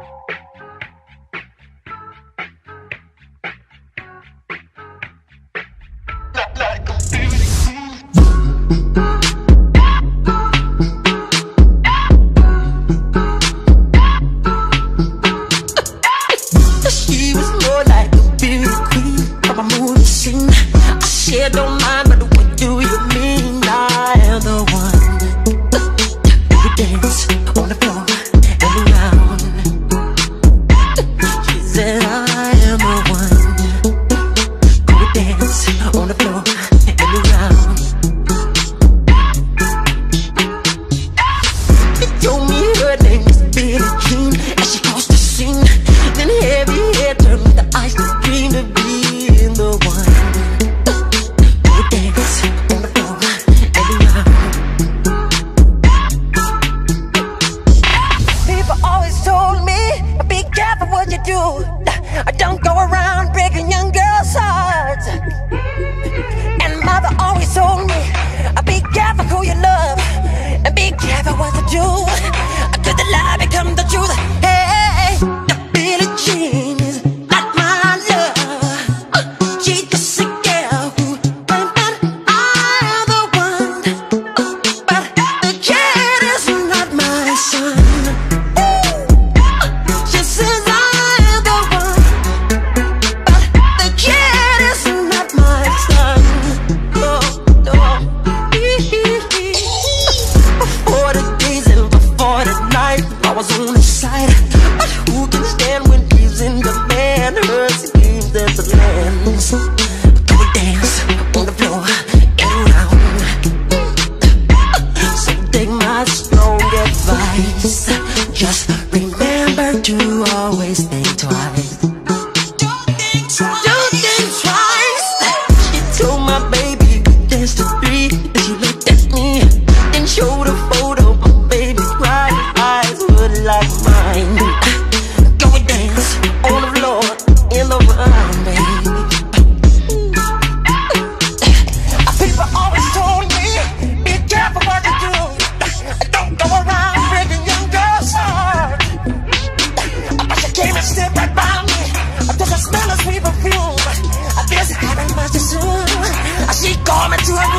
She was more like a beauty queen from a movie scene. I said don't mind, but what do you mean? I am the one who dance on the floor and around. She said I am the one who dance on the floor and around. She told me her name was Billie Jean as she crossed the scene. Then heavy hair turned with the ice to dream of being the one who would dance on the floor and around. People always told me, be careful what you do. Don't go around breaking young girls' hearts. And mother always told me, be careful who you love, and be careful what to do. Could the lie become the truth? Hey, Billie Jean is not my love. She's just a girl who claims that I am the one, but the kid is not my son. She says I am the one, but the kid is not my son. No, no. Before the days and before the night, I was on his side. But who can stand when he's in demand? Her schemes and plans. Go and dance on the floor and around. So take my strong advice. Just remember to always think twice. Don't think twice. She told my baby we danced to 3, and she looked at me and showed a photo. My baby cried, her eyes were like mine. Go and dance on the floor in the round, baby. People always told me, be careful what you do. Don't go around breaking young girls' hearts. She came and stood right by me. Does it smell of sweet perfume? This happened much too soon. She called me to her room.